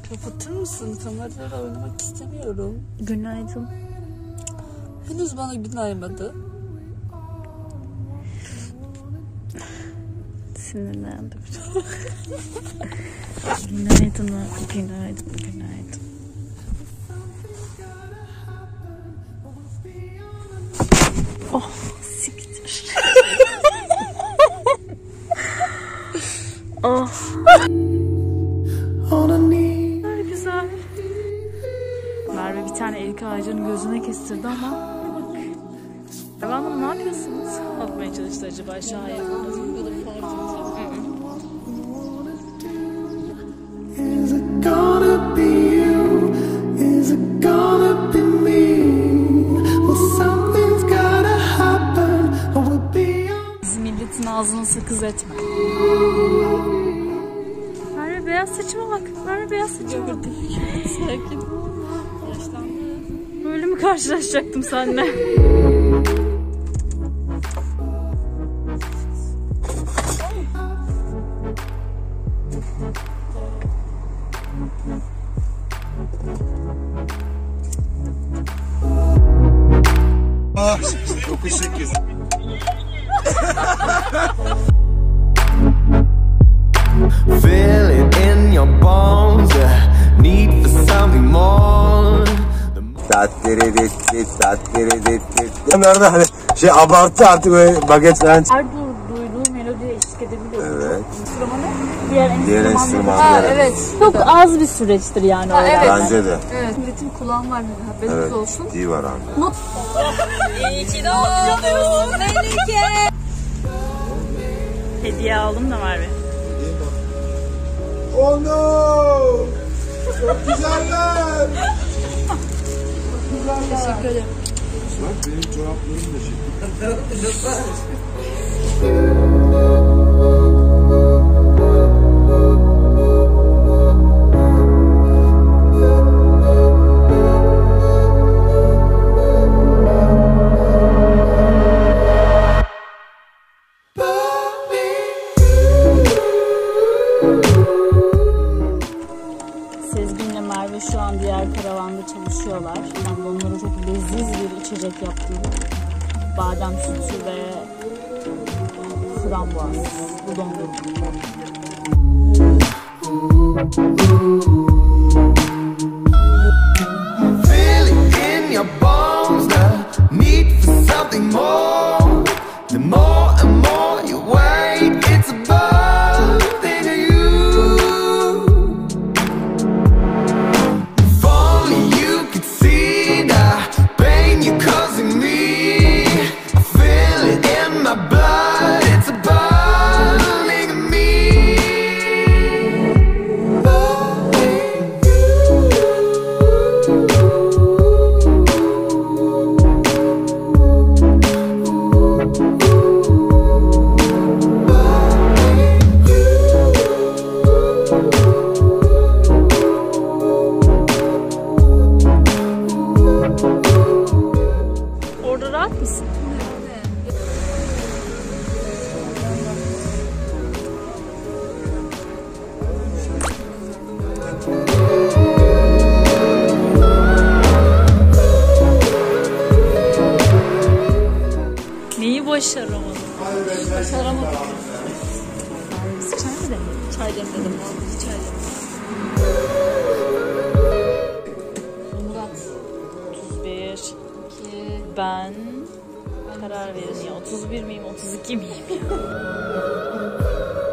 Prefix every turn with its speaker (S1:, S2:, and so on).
S1: Kapatır mısın? Kameralarla oynamak istemiyorum.
S2: Günaydın.
S1: Henüz bana günaymadı.
S2: Sinirlendim. Günaydın abi, günaydın, günaydın. Oh, siktir. Oh. Ne güzel. Merve bir tane erik ağacının gözüne kestirdi ama bak. Merve Hanım ne yapıyorsunuz? Atmaya çalıştı acaba aşağıya.
S3: Is it gonna be you? Is it gonna be me? Well, something's gotta happen or we'll be on.
S2: Bizim milletin ağzını sakız etme. Merve beyaz saçıma bak. Merve beyaz saçıma bak.
S1: Sakin ol. Yaşlandı.
S2: Böyle mi karşılaşacaktım seninle?
S4: Ah, 98.
S3: Feel it in your bones, need for something more.
S4: Onlarda hani abarttı artık böyle baget falan.
S2: Her duyduğu melodiye eşlik edebiliyor.
S4: Evet.
S2: Enstrümanı diğer
S4: enstrümanlar.
S1: Evet.
S2: Çok az bir süreçtir yani.
S1: Ha, evet.
S4: Bence de.
S1: Evet. Milletin kulağım var. Haberiniz
S4: Evet.
S1: olsun.
S4: İyi var abi.
S1: Not. İyi ki doğdun Melike.
S2: Hediye aldım da Merve.
S4: Oh no! Çok güzeller.
S1: Teşekkür ederim.
S4: Bak benim çoraplarım da şekil.
S2: Sezgin'le Merve şu an diğer karavanda çalışıyorlar. Ben de onlara çok leziz bir içecek yaptım. Badem sütü ve frambuaz. Bu dondurma.
S3: Feel it in your bones, the need for something more. The more and more you wait, it's above than you. If only you could see the pain you're causing me. I feel it in my blood, it's burning me.
S2: Orada rahat mısın? Neyi başaramadın?
S1: Başaramadım.
S2: Çay mı demledin?
S1: Çay demledim. Vallahi çay demledim. Murat.
S2: 31.
S1: 2.
S2: Ben karar verin ya. 31 miyim, 32 miyim?